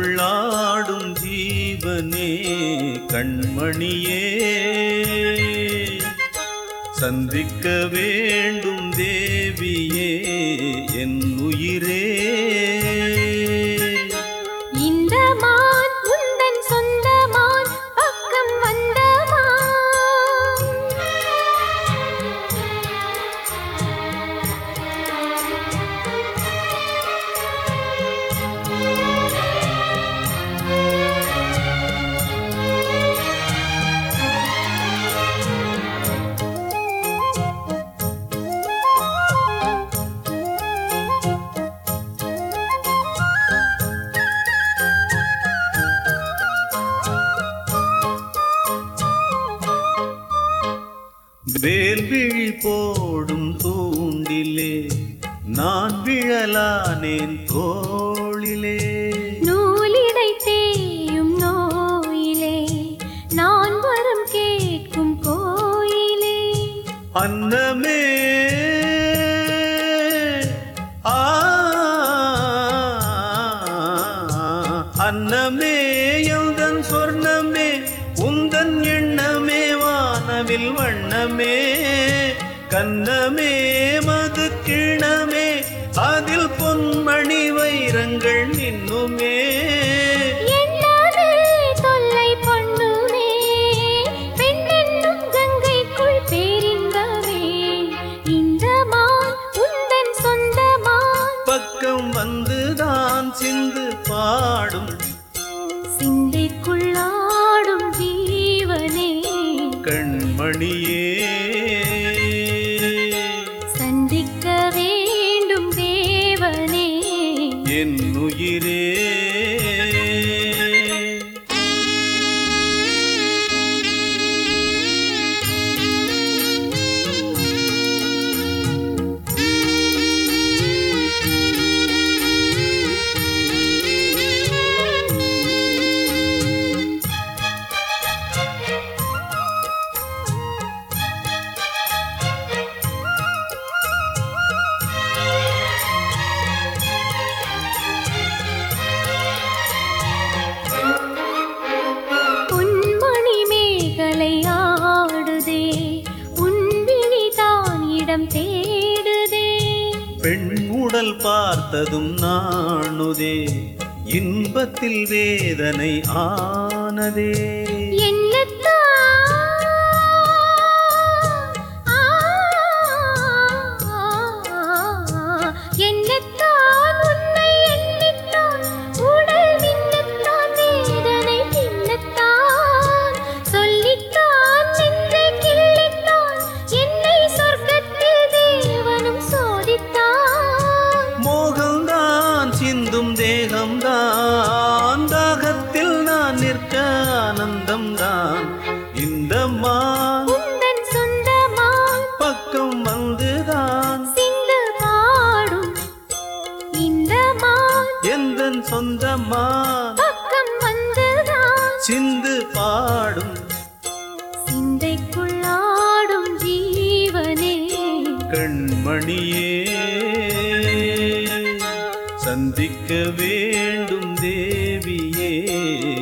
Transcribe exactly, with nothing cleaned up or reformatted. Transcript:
சிந்தைக்குள்ளாடும் ஜீவனே கண்மணியே சந்திக்க வேண்டும் தேவியே என் உயிரே. இந்த மான் உந்தன் சொந்த மான் பக்கம் வந்த மான் வேல்விழி போடும் தூண்டிலே நான் விழலானேன் தோளிலே. நூலிடை தேயும் நோயிலே நான் வரம் கேட்கும் கோயிலே. அன்னமே ஆ அன்னமே எந்தன் சொர்ணமே உந்தன் எண்ணமே வானவில் வண்ணமே கண்ணமே மது கிணமே அதில் பொன்மணி வைரங்கள் இன்னுமே. என்னவே தொல்லை பண்ணுமே பெண்ணென்னும் கங்கைக்குள் பேரின்பமே. இந்த மான் உந்தன் சொந்த மான் பக்கம் வந்துதான் சிந்து பாடும் சிந்தைக்குள்ளாடும் ஜீவனே கண்மணியே சந்திக்க வேண்டும் தேவனே என் உயிரே. பொன்மணி மேகலை ஆடுதே உன் விழிதான் இடம் தேடுதே. பெண் உடல் பார்த்ததும் நாணுதே இன்பத்தில் வேதனை ஆனதே. என்னத்தான் ஆ, என்னத்தான் உன்னை எண்ணித்தான் உடல் மின்னத்தான் வேதனை பின்னத்தான் சொல்லித்தான் நெஞ்சை கிள்ளித்தான் என்னை சொர்க்கத்தில் தேவனும் சோதித்தான். மோகம்தான் சிந்தும் தேகம்தான் தாகத்தில் நான் நிற்க ஆனந்தம்தான். இந்த மான் உந்தன் சொந்த மான் பக்கம் வந்துதான் சிந்து பாடும். இந்த மான் எந்தன் சொந்த மான் பக்கம் வந்துதான் சிந்து பாடும் சிந்தைக்குள்ளாடும் ஜீவனே கண்மணியே சந்திக்க வேண்டும் தேவியே